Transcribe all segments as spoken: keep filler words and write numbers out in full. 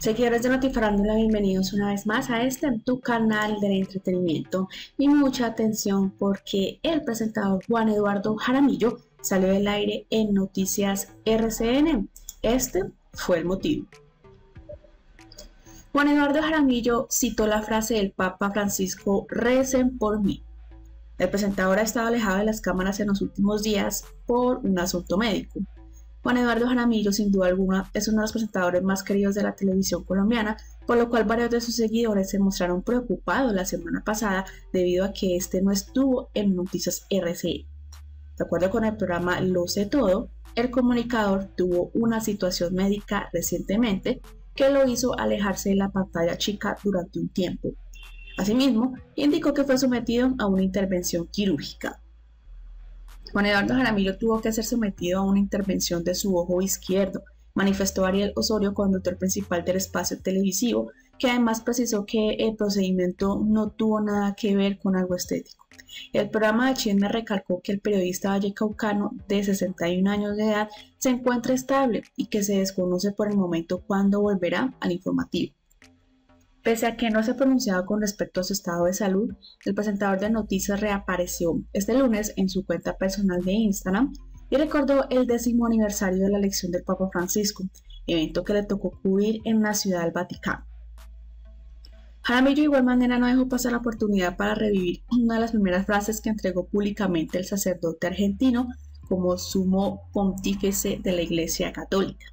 Seguidores de Notifarándula, bienvenidos una vez más a este tu canal de entretenimiento y mucha atención porque el presentador Juan Eduardo Jaramillo salió del aire en Noticias R C N. Este fue el motivo. Juan Eduardo Jaramillo citó la frase del Papa Francisco: recen por mí. El presentador ha estado alejado de las cámaras en los últimos días por un asunto médico. Juan Eduardo Jaramillo, sin duda alguna, es uno de los presentadores más queridos de la televisión colombiana, por lo cual varios de sus seguidores se mostraron preocupados la semana pasada debido a que este no estuvo en Noticias R C N. De acuerdo con el programa Lo Sé Todo, el comunicador tuvo una situación médica recientemente que lo hizo alejarse de la pantalla chica durante un tiempo. Asimismo, indicó que fue sometido a una intervención quirúrgica. Juan Eduardo Jaramillo tuvo que ser sometido a una intervención de su ojo izquierdo, manifestó Ariel Osorio, conductor principal del espacio televisivo, que además precisó que el procedimiento no tuvo nada que ver con algo estético. El programa de Chisme recalcó que el periodista vallecaucano de sesenta y un años de edad se encuentra estable y que se desconoce por el momento cuándo volverá al informativo. Pese a que no se ha pronunciado con respecto a su estado de salud, el presentador de noticias reapareció este lunes en su cuenta personal de Instagram y recordó el décimo aniversario de la elección del Papa Francisco, evento que le tocó cubrir en la Ciudad del Vaticano. Jaramillo de igual manera no dejó pasar la oportunidad para revivir una de las primeras frases que entregó públicamente el sacerdote argentino como sumo pontífice de la Iglesia Católica.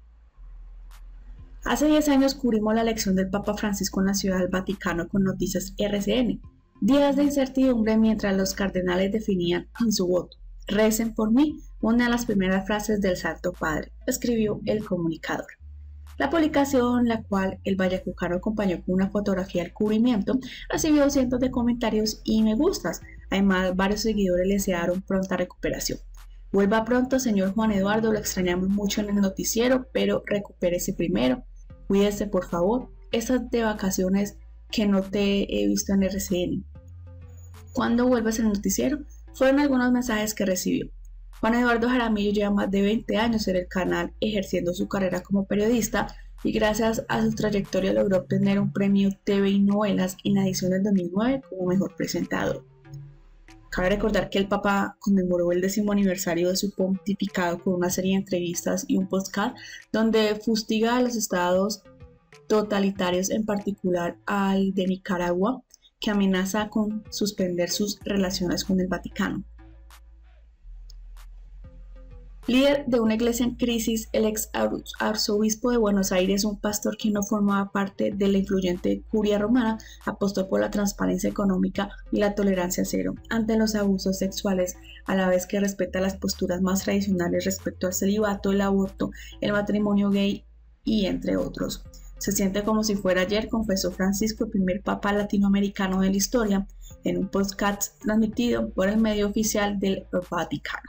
Hace diez años cubrimos la elección del Papa Francisco en la Ciudad del Vaticano con Noticias R C N. Días de incertidumbre mientras los cardenales definían su voto. Recen por mí, una de las primeras frases del Santo Padre, escribió el comunicador. La publicación, la cual el vallecaucano acompañó con una fotografía del cubrimiento, recibió cientos de comentarios y me gustas. Además, varios seguidores le desearon pronta recuperación. Vuelva pronto, señor Juan Eduardo, lo extrañamos mucho en el noticiero, pero recupérese primero. Cuídese, por favor. Estas de vacaciones que no te he visto en R C N. ¿Cuándo vuelves al noticiero? Fueron algunos mensajes que recibió. Juan Eduardo Jaramillo lleva más de veinte años en el canal ejerciendo su carrera como periodista y gracias a su trayectoria logró obtener un premio T V y Novelas en la edición del dos mil nueve como mejor presentador. Cabe recordar que el Papa conmemoró el décimo aniversario de su pontificado con una serie de entrevistas y un podcast donde fustiga a los estados totalitarios, en particular al de Nicaragua, que amenaza con suspender sus relaciones con el Vaticano. Líder de una iglesia en crisis, el ex arzobispo de Buenos Aires, un pastor que no formaba parte de la influyente curia romana, apostó por la transparencia económica y la tolerancia cero ante los abusos sexuales, a la vez que respeta las posturas más tradicionales respecto al celibato, el aborto, el matrimonio gay y entre otros. Se siente como si fuera ayer, confesó Francisco, el primer papa latinoamericano de la historia, en un podcast transmitido por el medio oficial del Vaticano.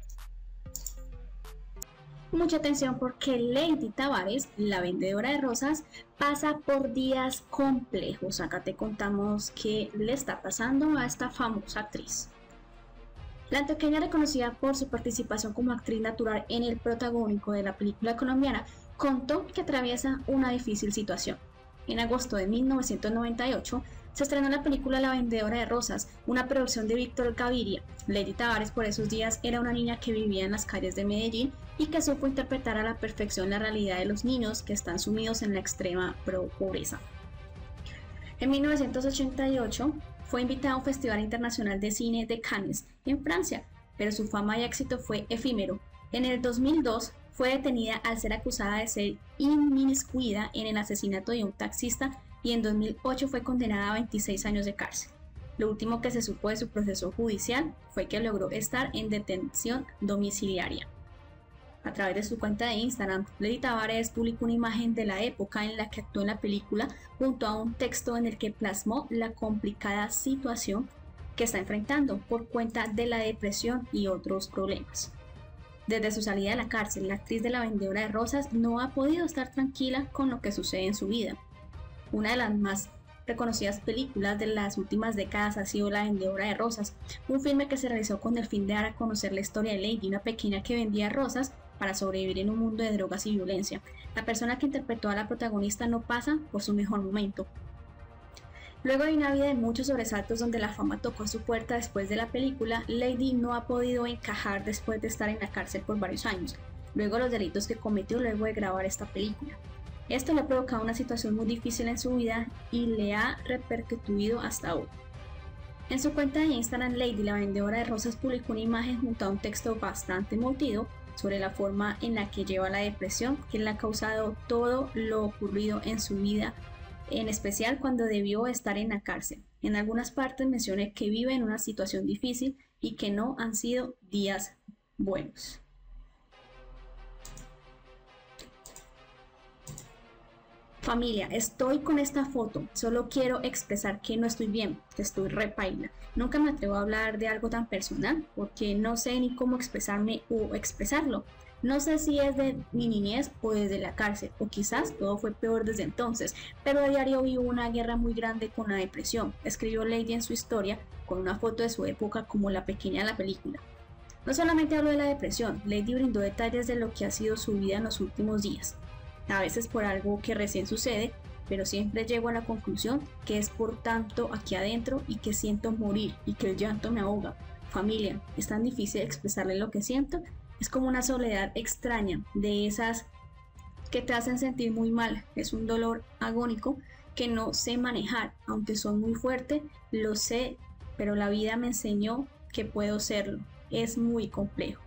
Mucha atención porque Lady Tavares, la vendedora de rosas, pasa por días complejos. Acá te contamos qué le está pasando a esta famosa actriz. La antioqueña, reconocida por su participación como actriz natural en el protagónico de la película colombiana, contó que atraviesa una difícil situación. En agosto de mil novecientos noventa y ocho se estrenó la película La vendedora de rosas, una producción de Víctor Gaviria. Lady Tavares por esos días era una niña que vivía en las calles de Medellín y que supo interpretar a la perfección la realidad de los niños que están sumidos en la extrema pobreza. En mil novecientos ochenta y ocho fue invitada a un festival internacional de cine de Cannes, en Francia, pero su fama y éxito fue efímero. En el dos mil dos fue detenida al ser acusada de ser inmiscuida en el asesinato de un taxista y en dos mil ocho fue condenada a veintiséis años de cárcel. Lo último que se supo de su proceso judicial fue que logró estar en detención domiciliaria. A través de su cuenta de Instagram, Lady Tavares publicó una imagen de la época en la que actuó en la película junto a un texto en el que plasmó la complicada situación que está enfrentando por cuenta de la depresión y otros problemas. Desde su salida de la cárcel, la actriz de La vendedora de rosas no ha podido estar tranquila con lo que sucede en su vida. Una de las más reconocidas películas de las últimas décadas ha sido La vendedora de rosas, un filme que se realizó con el fin de dar a conocer la historia de Lady, una pequeña que vendía rosas para sobrevivir en un mundo de drogas y violencia. La persona que interpretó a la protagonista no pasa por su mejor momento. Luego de una vida de muchos sobresaltos donde la fama tocó a su puerta después de la película, Lady no ha podido encajar después de estar en la cárcel por varios años, luego de los delitos que cometió luego de grabar esta película. Esto le ha provocado una situación muy difícil en su vida y le ha repercutido hasta hoy. En su cuenta de Instagram, Lady, la vendedora de rosas, publicó una imagen junto a un texto bastante emotivo sobre la forma en la que lleva la depresión que le ha causado todo lo ocurrido en su vida, en especial cuando debió estar en la cárcel. En algunas partes menciona que vive en una situación difícil y que no han sido días buenos. Familia, estoy con esta foto, solo quiero expresar que no estoy bien, que estoy repaila. Nunca me atrevo a hablar de algo tan personal porque no sé ni cómo expresarme o expresarlo. No sé si es de mi niñez o desde la cárcel, o quizás todo fue peor desde entonces, pero a diario vivo una guerra muy grande con la depresión, escribió Lady en su historia con una foto de su época como la pequeña de la película. No solamente habló de la depresión, Lady brindó detalles de lo que ha sido su vida en los últimos días. A veces por algo que recién sucede, pero siempre llego a la conclusión que es por tanto aquí adentro y que siento morir y que el llanto me ahoga. Familia, es tan difícil expresarle lo que siento, es como una soledad extraña, de esas que te hacen sentir muy mal, es un dolor agónico que no sé manejar, aunque soy muy fuerte, lo sé, pero la vida me enseñó que puedo serlo, es muy complejo.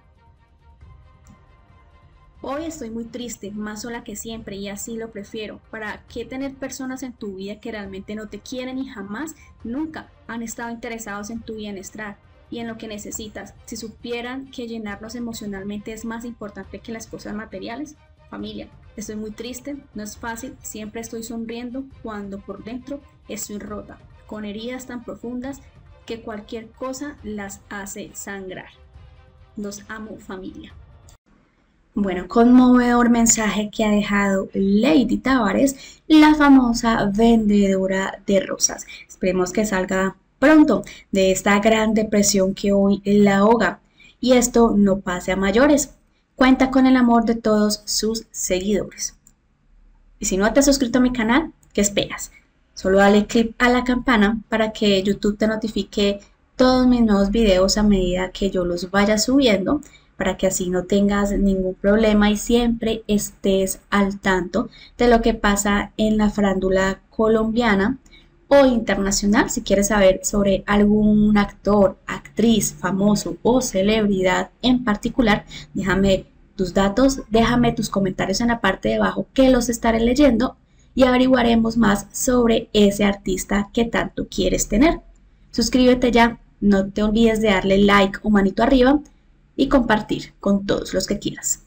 Hoy estoy muy triste, más sola que siempre y así lo prefiero. ¿Para qué tener personas en tu vida que realmente no te quieren y jamás, nunca han estado interesados en tu bienestar y en lo que necesitas? Si supieran que llenarnos emocionalmente es más importante que las cosas materiales. Familia, estoy muy triste, no es fácil, siempre estoy sonriendo cuando por dentro estoy rota, con heridas tan profundas que cualquier cosa las hace sangrar. Los amo, familia. Bueno, conmovedor mensaje que ha dejado Lady Tavares, la famosa vendedora de rosas. Esperemos que salga pronto de esta gran depresión que hoy la ahoga y esto no pase a mayores. Cuenta con el amor de todos sus seguidores. Y si no te has suscrito a mi canal, ¿qué esperas? Solo dale click a la campana para que YouTube te notifique todos mis nuevos videos a medida que yo los vaya subiendo, para que así no tengas ningún problema y siempre estés al tanto de lo que pasa en la farándula colombiana o internacional. Si quieres saber sobre algún actor, actriz, famoso o celebridad en particular, déjame tus datos, déjame tus comentarios en la parte de abajo que los estaré leyendo y averiguaremos más sobre ese artista que tanto quieres tener. Suscríbete ya, no te olvides de darle like o manito arriba y compartir con todos los que quieras.